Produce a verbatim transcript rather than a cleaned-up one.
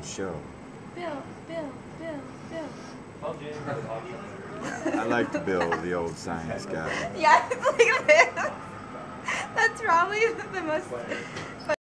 show. Bill, Bill, Bill, Bill. I like to Bill, the old science guy. Yeah, it's like this. That's probably the most